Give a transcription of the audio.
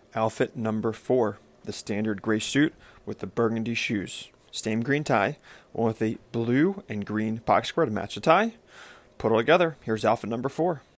Outfit number 4, the standard gray suit with the burgundy shoes. Same green tie, one with a blue and green pocket square to match the tie. Put it all together, here's outfit number 4.